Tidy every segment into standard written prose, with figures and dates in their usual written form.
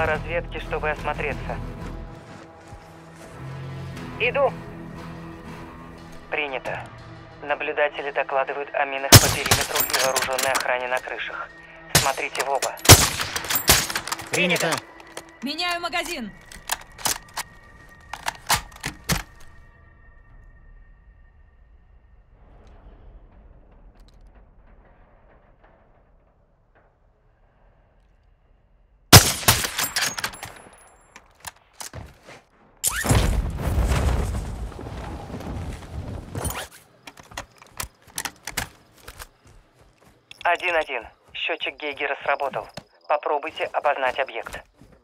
БПЛА разведки, чтобы осмотреться. Иду. Принято. Наблюдатели докладывают о минах по периметру и вооруженной охране на крышах. Смотрите в оба. Принято. Меняю магазин. Один. Счетчик Гейгера сработал. Попробуйте опознать объект.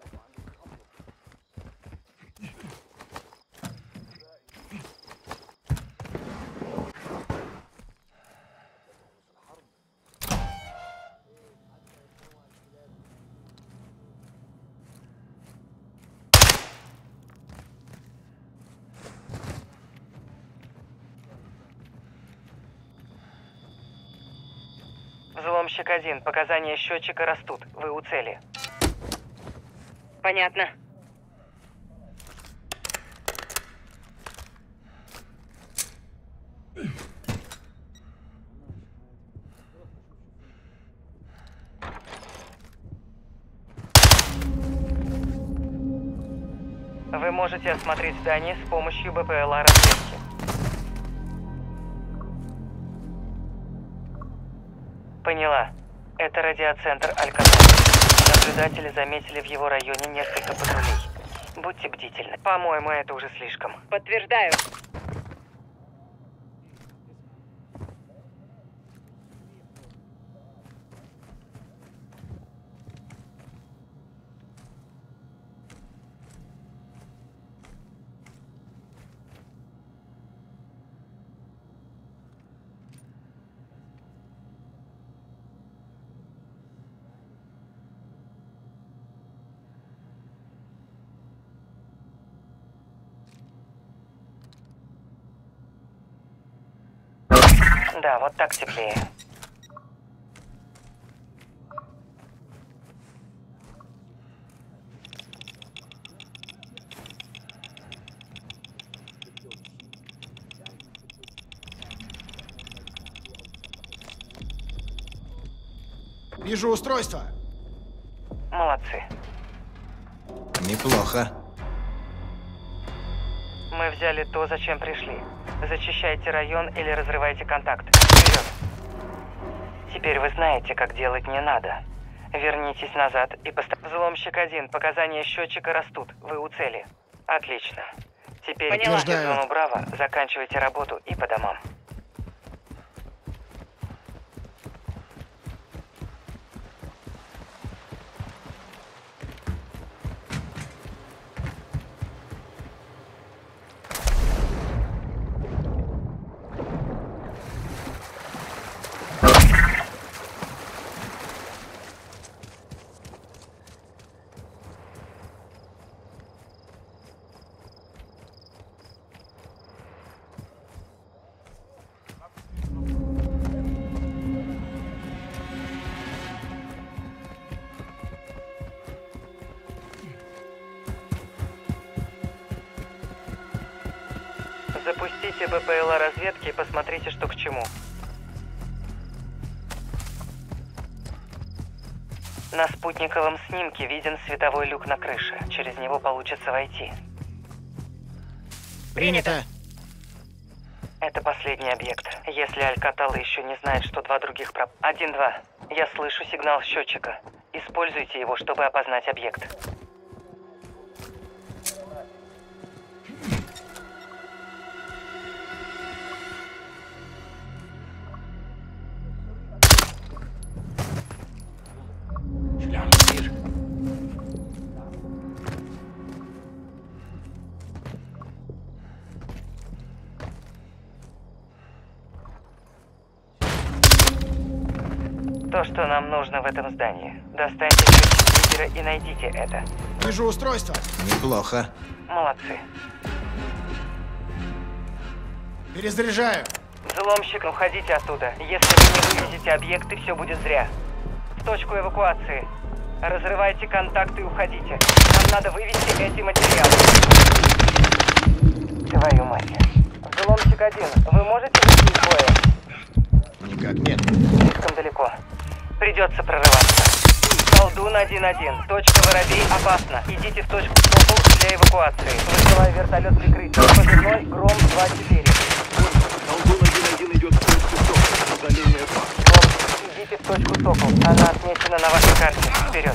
Взломщик 1. Показания счетчика растут. Вы у цели. Понятно. Вы можете осмотреть здание с помощью БПЛА разведки. Поняла. Это радиоцентр Алькатрас. Наблюдатели заметили в его районе несколько патрулей. Будьте бдительны. По-моему, это уже слишком. Подтверждаю. Да, вот так теплее. Вижу устройство. Молодцы. Неплохо. Мы взяли то, зачем пришли. Зачищайте район или разрывайте контакт. Вперед! Теперь вы знаете, как делать не надо. Вернитесь назад и Взломщик 1. Показания счетчика растут. Вы у цели. Отлично. Теперь идите в зону Браво, заканчивайте работу и по домам. Запустите БПЛА разведки и посмотрите, что к чему. На спутниковом снимке виден световой люк на крыше. Через него получится войти. Принято. Это последний объект. Если Алькатала еще не знает, что два других 1-2. Я слышу сигнал счетчика. Используйте его, чтобы опознать объект. То, что нам нужно в этом здании. Достаньте ключ лидера и найдите это. Вижу устройство. Неплохо. Молодцы. Перезаряжаю. Взломщик, уходите оттуда. Если вы не вывезете объекты, все будет зря. В точку эвакуации. Разрывайте контакты и уходите. Нам надо вывести эти материалы. Твою мать. Взломщик 1, вы можете выйти из боя? Никак нет. Слишком далеко. Придется прорываться. Колдун 1-1. Точка Воробей опасна. Идите в точку Сокол для эвакуации. Высылаю вертолет прикрытия. Позывной Гром 2-4. Колдун 1-1 идет в точку Сокол. Удаление факт. Гром, идите в точку Сокол. Она отмечена на вашей карте. Вперед.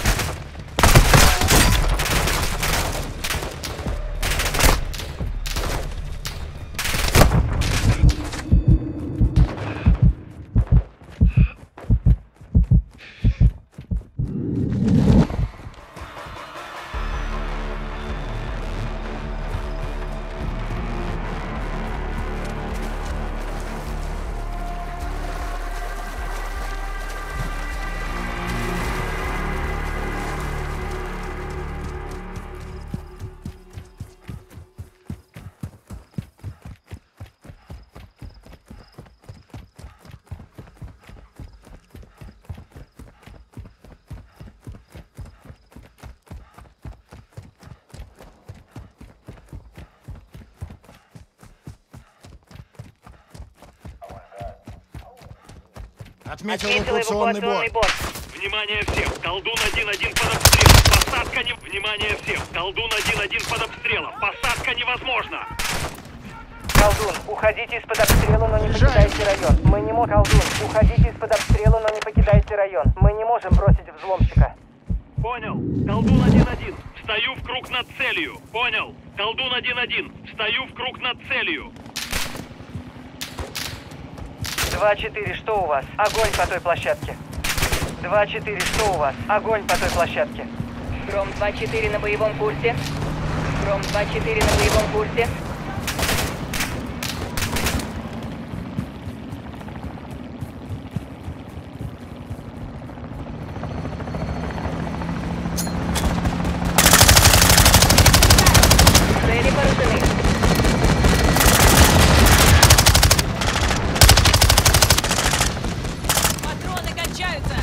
Отметил эвакуационный бот. Внимание всем! Колдун 1-1 под обстрелом! Посадка не... Внимание всем! Колдун 1-1 под обстрелом! Посадка невозможна! Колдун, уходите из-под обстрела, но не покидайте район. Мы не можем... Колдун, уходите из-под обстрела, но не покидайте район. Мы не можем бросить взломщика. Понял. Колдун 1-1. Встаю в круг над целью. Понял. Колдун 1-1. Встаю в круг над целью. 2-4, что у вас? Огонь по той площадке. 2-4, что у вас? Огонь по той площадке. Гром 2-4 на боевом курсе. Гром 2-4 на боевом курсе. Цели поражены. Патроны кончаются.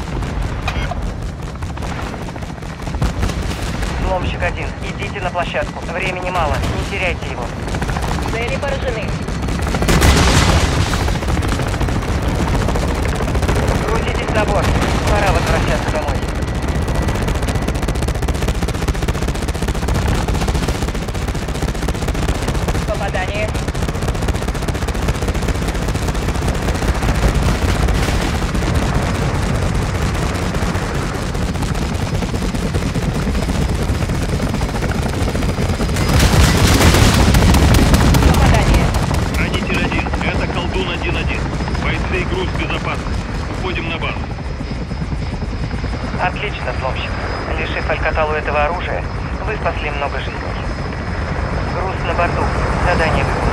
Взломщик 1, идите на площадку. Времени мало, не теряйте его. Цели поражены. Грузитесь на борт. Пора возвращаться домой. Попадание. Попадание. Хранитель 1. Это колдун 1-1. Бойцы и груз в безопасности. Уходим на базу. Отлично, взломщик. Лишив Алькаталу этого оружия, вы спасли много жизней. Груз на борту. Задание выполнено.